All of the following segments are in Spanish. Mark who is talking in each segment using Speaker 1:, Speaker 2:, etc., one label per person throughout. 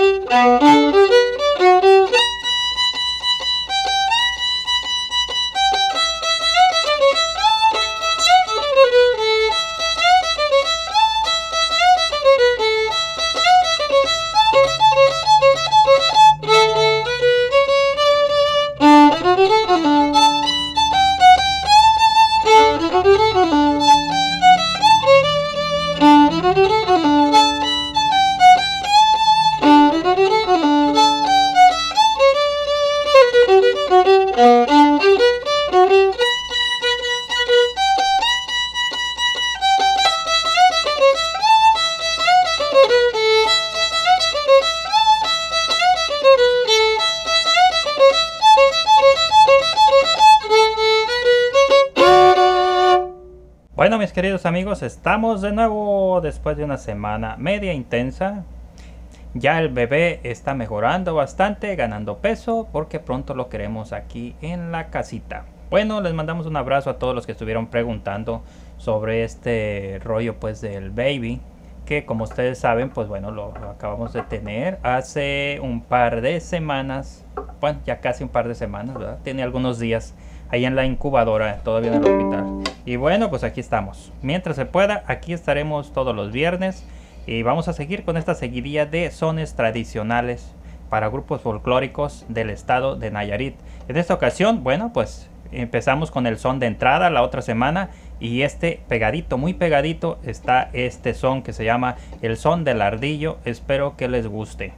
Speaker 1: Bueno, mis queridos amigos, estamos de nuevo después de una semana media intensa. Ya el bebé está mejorando bastante, ganando peso, porque pronto lo queremos aquí en la casita. Bueno, les mandamos un abrazo a todos los que estuvieron preguntando sobre este rollo pues del baby, que como ustedes saben, pues bueno, lo acabamos de tener hace un par de semanas. Bueno, ya casi un par de semanas, ¿verdad? Tiene algunos días ahí en la incubadora, todavía en el hospital. Y bueno, pues aquí estamos. Mientras se pueda, aquí estaremos todos los viernes. Y vamos a seguir con esta seguidilla de sones tradicionales para grupos folclóricos del estado de Nayarit. En esta ocasión, bueno, pues empezamos con el son de entrada la otra semana. Y pegadito, muy pegadito, está este son que se llama el son del ardillo. Espero que les guste.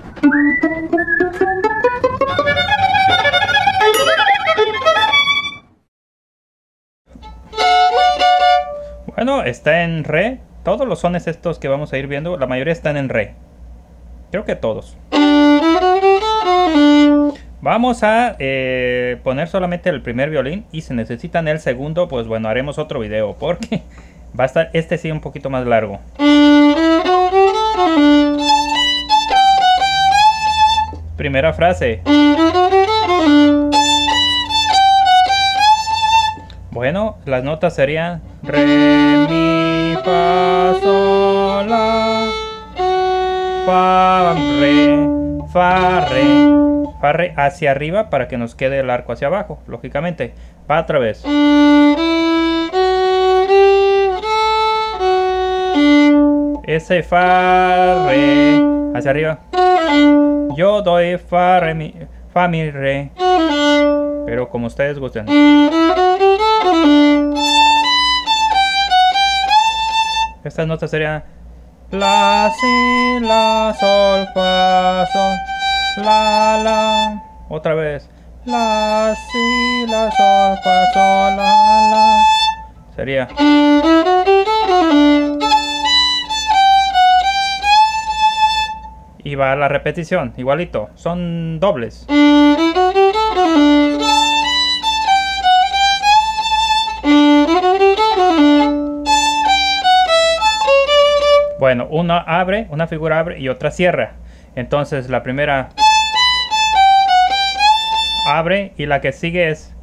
Speaker 1: Bueno, está en re. Todos los sones estos que vamos a ir viendo, la mayoría están en re. Creo que todos. Vamos a poner solamente el primer violín. Y si necesitan el segundo, pues bueno, haremos otro video, porque va a estar este sí un poquito más largo. Primera frase. Bueno, las notas serían re, mi, fa, sol, la, fa, re, fa, re. Fa, re hacia arriba para que nos quede el arco hacia abajo, lógicamente. Va otra vez. Ese fa, re hacia arriba. Yo doy fa, re, mi, re. Pero como ustedes gusten. Estas notas serían la, si, la, sol, fa, sol, la. Otra vez. La, si, la, sol, fa, sol, la. Sería. Y va la repetición, igualito. Son dobles. Bueno, una abre, una figura abre y otra cierra. Entonces la primera abre y la que sigue es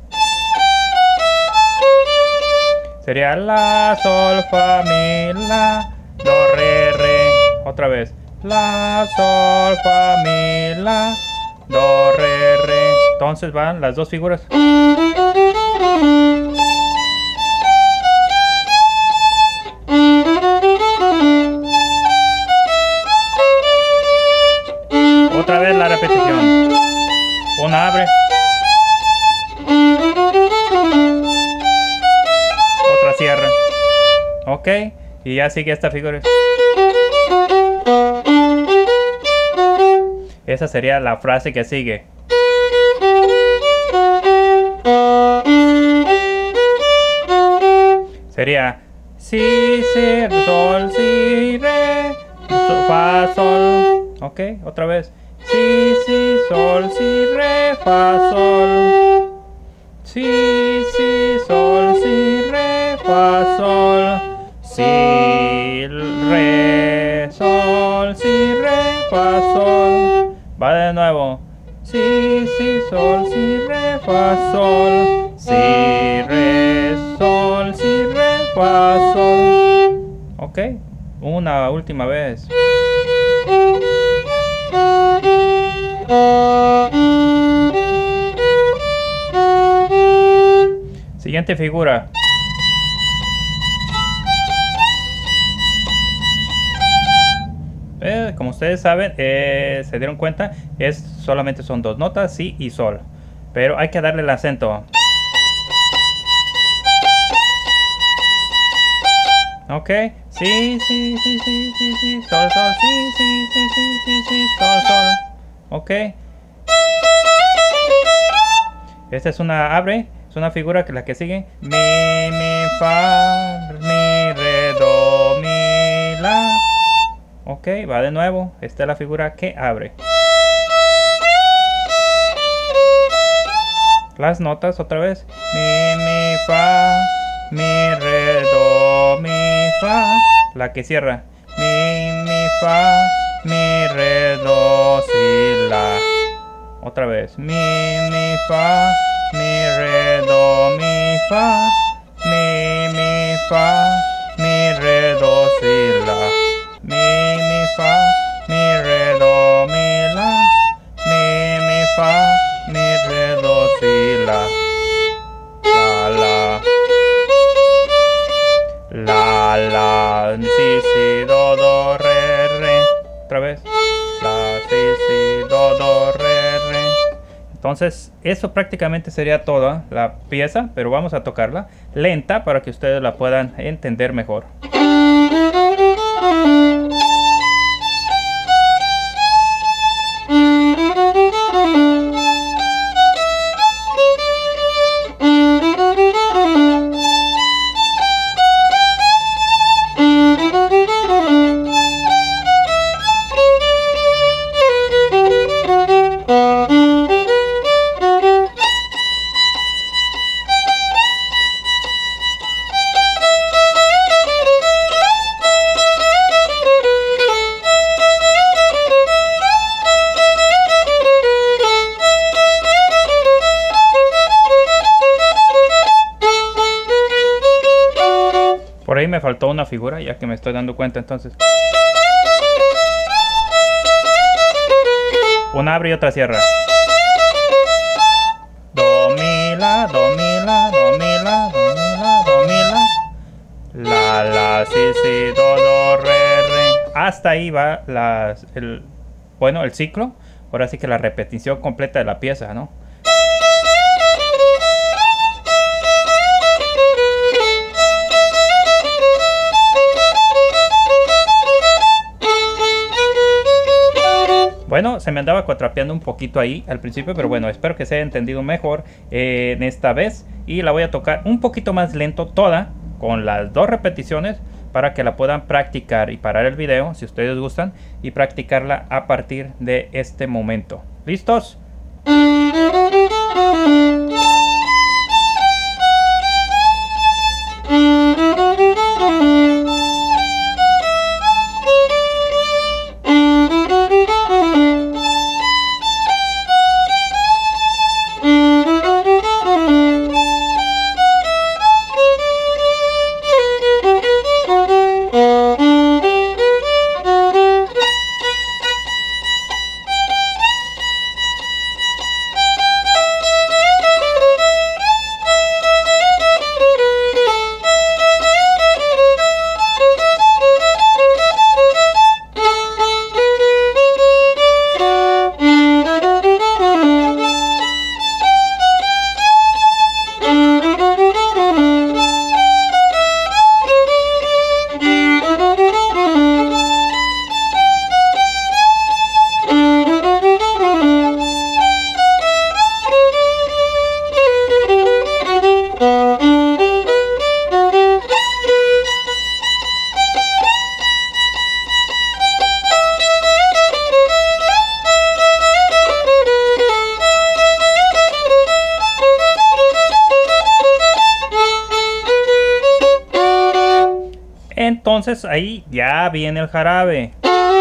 Speaker 1: sería la, sol, fa, mi, la, do, re, re. Otra vez. La, sol, fa, mi, la, do, re, re. Entonces van las dos figuras. Otra vez la repetición. Una abre. Otra cierra. Ok. Y ya sigue esta figura. Esa sería la frase que sigue. Sería si, sol, si, re, fa, sol. Ok, otra vez. Si, sol, si, re, fa, sol. Si, sol, si, re, fa, sol. Si, re, sol, si, re, fa, sol. Va de nuevo. Si, sol, si, re, fa, sol. Si, re, sol, si, re, fa, sol. Ok, una última vez. Siguiente figura. Como ustedes saben, se dieron cuenta, solamente son dos notas, si y sol. Pero hay que darle el acento. Ok, sí, sol, sol, sí, sol, sol. Ok. Esta es una abre, es una figura que la que sigue. Mi, fa, mi, re, do, mi, la. Ok, va de nuevo. Esta es la figura que abre. Las notas otra vez. Mi, fa, mi, re, do, mi, fa. La que cierra. Mi, fa, mi, re, do, si, la. Otra vez. Mi, fa, mi, re, do, mi, fa. Mi, fa, mi, re, do, si, la. Mi, fa, mi, re, do, mi, la. Mi, fa, mi, re, do, si, la. La, si, do, re. Otra vez. La, si, do, re. Entonces, eso prácticamente sería toda la pieza, pero vamos a tocarla lenta para que ustedes la puedan entender mejor. Por ahí me faltó una figura, ya que me estoy dando cuenta entonces. Una abre y otra cierra. Do, mi, la, do, mi, la, do, mi, la, do, mi, la, do, mi, la. La, si, do, re. Hasta ahí va el ciclo. Ahora sí que la repetición completa de la pieza, ¿no? Bueno, se me andaba cuatrapeando un poquito ahí al principio, pero bueno, espero que se haya entendido mejor en esta vez. Y la voy a tocar un poquito más lento toda, con las dos repeticiones, para que la puedan practicar y parar el video, si ustedes gustan, y practicarla a partir de este momento. ¿Listos? Entonces ahí ya viene el jarabe.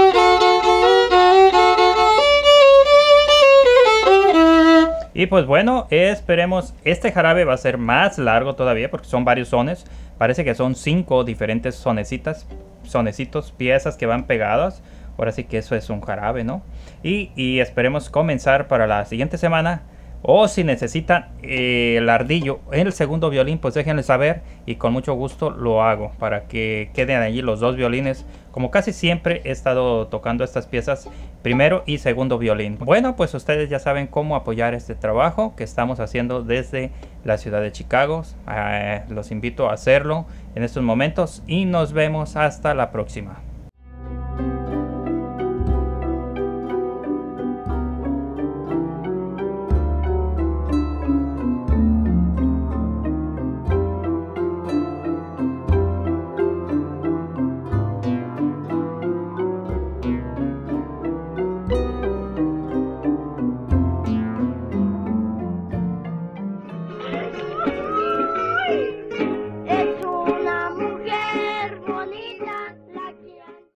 Speaker 1: Y pues bueno, esperemos. Este jarabe va a ser más largo todavía porque son varios sones. Parece que son 5 diferentes sonecitos, piezas que van pegadas. Ahora sí que eso es un jarabe, ¿no? Y esperemos comenzar para la siguiente semana O si necesitan el ardillo en el segundo violín, pues déjenle saber y con mucho gusto lo hago para que queden allí los dos violines. Como casi siempre he estado tocando estas piezas primero y segundo violín. Bueno, pues ustedes ya saben cómo apoyar este trabajo que estamos haciendo desde la ciudad de Chicago. Los invito a hacerlo en estos momentos y nos vemos hasta la próxima.